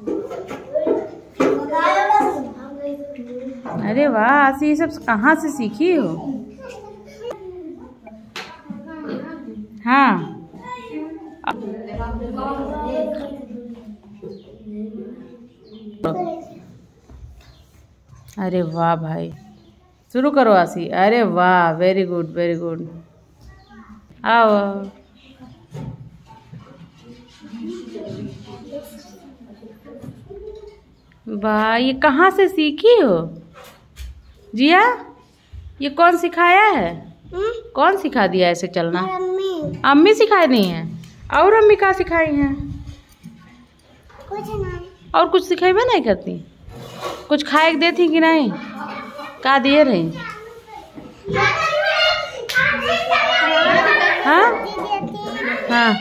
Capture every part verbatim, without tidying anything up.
अरे वाह आशी, ये सब कहाँ से सीखी हो? हाँ अरे वाह भाई, शुरू करो आशी। अरे वाह, वेरी गुड वेरी गुड। आओ वाह, ये कहाँ से सीखी हो जिया? ये कौन सिखाया है? हुँ? कौन सिखा दिया ऐसे चलना? अम्मी। अम्मी सिखाई नहीं है? और अम्मी कहाँ सिखाई हैं? कुछ नहीं। और कुछ सिखाई नहीं करती? कुछ खाए देती कि नहीं? का दिए रही? हाँ हाँ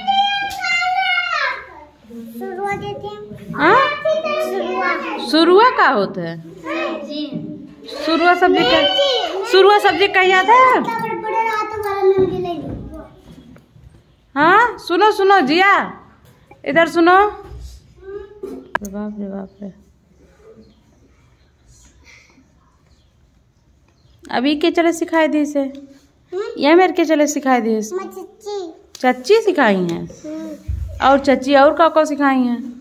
हाँ, सुरुआ का होता है? सुरुआ सब्जी का, सुरुआ सब्जी का याद है? हाँ सुनो सुनो जिया, इधर सुनो। बाप रे बाप रे, अभी के चले सिखाई दी इसे? या मेरे के चले सिखाई दी? चच्ची चच्ची सिखाई हैं? और चच्ची और का को सिखाई हैं?